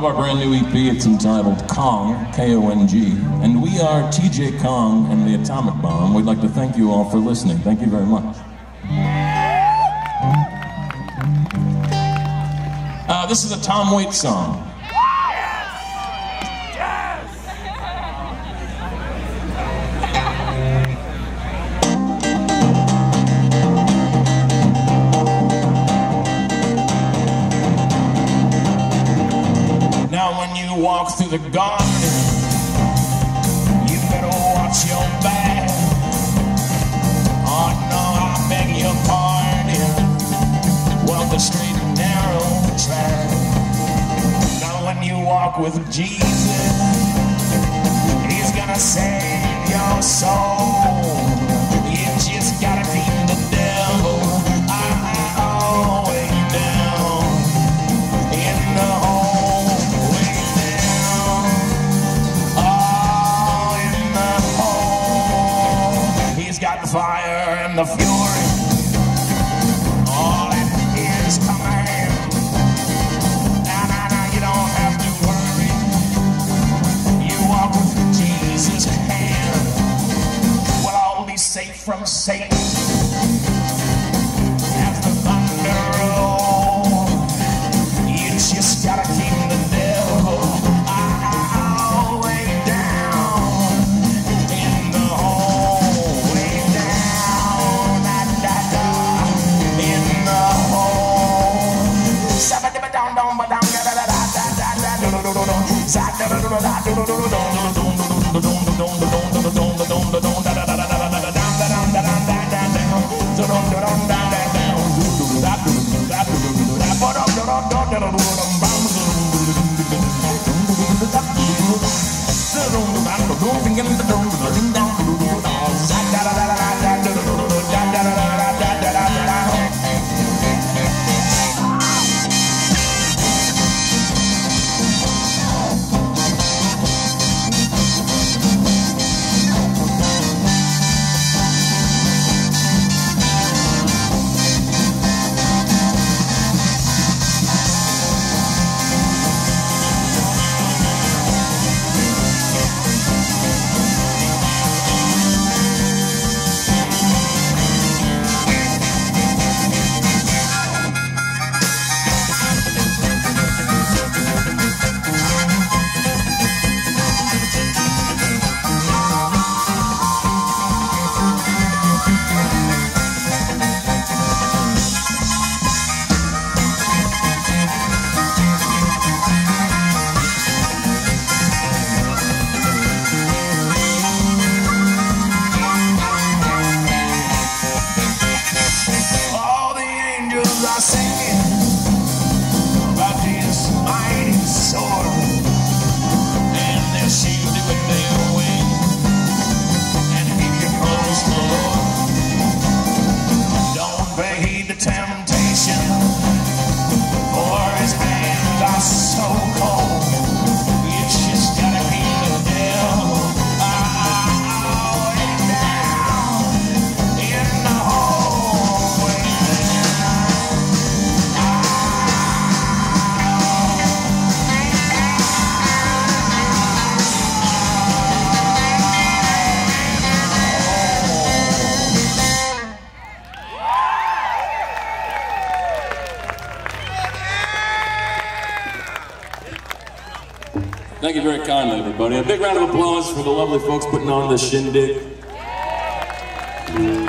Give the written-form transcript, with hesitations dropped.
of our brand new EP. It's entitled Kong, K-O-N-G, and we are TJ Kong and the Atomic Bomb. We'd like to thank you all for listening. Thank you very much. This is a Tom Waits song. When you walk through the garden, you better watch your back. Oh no, I beg your pardon. Walk the straight and narrow track. Now when you walk with Jesus, He's gonna save your soul. You just gotta beat the devil all the way down in the hole. Fire and the fury, all that is command. Now, you don't have to worry. You walk with Jesus' hand. We'll all be safe from Satan as the thunder rolls. You just gotta keep the devil all the way down in the hole. Thank you very kindly, everybody. A big round of applause for the lovely folks putting on this shindig.